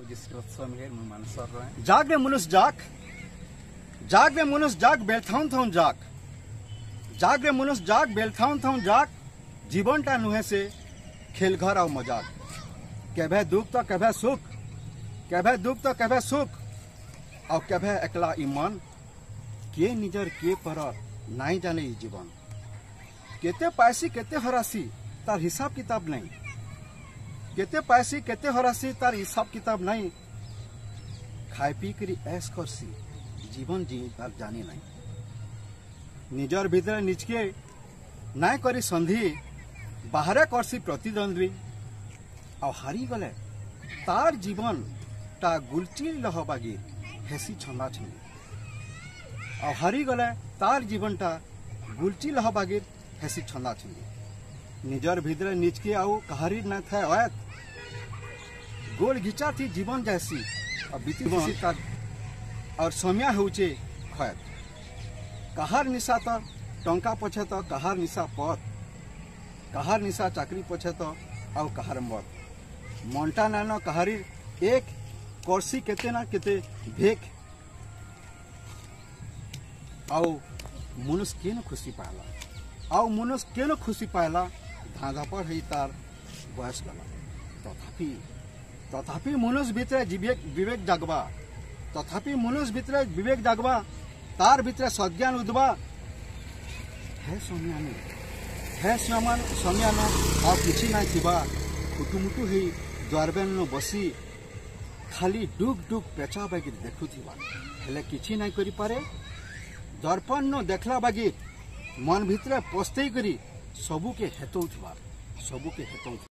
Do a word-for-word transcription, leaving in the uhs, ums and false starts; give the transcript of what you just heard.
जाग रे मनुष्य जाग जाग रे मनुष्य जाग बेलथाउन थाउन जाग जाग रे मनुष्य जाग बेलथाउन थाउन जाग जीवनटा नुहे से खेल घर और मजाक केभे दुख तो केभे सुख केभे दुख तो केभे सुख और केभे एकला ईमान के निजर के पर नाई जाने ई जीवन केते पैसी केते हरासी तार हिसाब किताब नहीं केते पैसी केते हरासी तार हिसाब किताब नहीं खाए पी करी ऐश करसी जीवन जी तार जानी नहीं निजर भीतर निजके नाय करी संधि बाहर करसी प्रतिद्वंद्वी और हारी गले तार जीवन ता गुलची लहबागी हेसी छंदा छिंदी और हारी गले तार जीवन ता गुलची लहबागी हेसी छंदा छिंदी निजर भीतर निजके आउ कहारी न थे अयत गोल घिचा थी जीवन जैसी और बीती का और सौम्या होचे खयत कहार निशा तो टंका पछे तो कहार निशा पथ कहार निशा चाकरी पछे तो और कहार मत मंटा नानो कहारी एक करसी केते ना केते भेक आउ मनुष्य केन खुशी पाला आउ मनुष्य केन खुशी पाला धागा पर है तार बयस गला तथापि तथापि मनुष्य भीतर विवेक विवेक जागवा तथापि मनुष्य भीतर विवेक जागवा तार भीतर सज्ञान उद्वा है सौम्यानो है समान सौम्यानो और किसी ना थिबा खुटुमुटु है द्वारबेन बसी खाली डुक डुक पेचा बागी देखुथिबा हेले किछि नाई करि पारे दर्पण न देखला बागी मन भीतर पस्ते करी सबू के हेतौथिबा सबू के हेतौ